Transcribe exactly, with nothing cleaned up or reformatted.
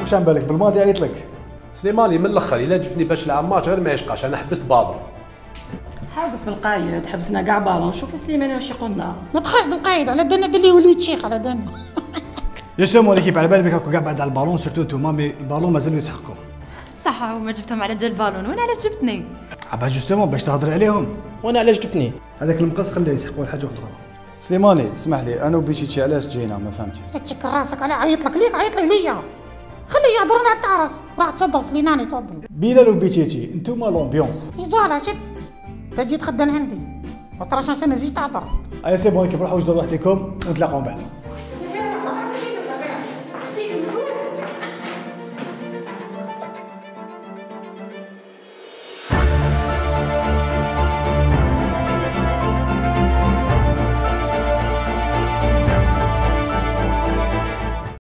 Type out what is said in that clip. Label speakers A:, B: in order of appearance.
A: واش عم بالك بالماضي عيط لك؟
B: سليماني من الاخر الا جبتني باش نلعب ماتش غير ما يشقاش، انا حبست بالون.
C: حابس بالقايد، حبسنا كاع بالون. شوفي سليماني واش يقولنا.
D: ما تخرج القايد على دنا اللي وليد شيخ على دنا.
A: جوستومون ليكيب على بالي بك راكو كاع بعد على البالون سيرتو نتوما، مي البالون مازالوا يسحقوا.
E: صح هما جبتهم على جال البالون، وانا علاش جبتني؟
A: عبا جوستومون باش تهضري عليهم.
F: وانا علاش جبتني؟
A: هذاك المقص خليه يسحقوا الحاجه واحده اخرى. سليماني اسمح لي، انا وبيتشيتشي علاش جينا ما فهمتش.
D: لا تشكر راسك على عيط لك ليك عيط لي ليا. خليه يهضر على التعرس. راح تفضل سليماني تفضل.
A: بلال وبيتشيتشي انتوما لومبيونس.
D: يزالها شد. انت جيت خدام عندي. ما تراش انا زيد تعطر.
A: اي سي بون ليكيب روحوا وجدوا وحدكم ونتلاقاو بعد.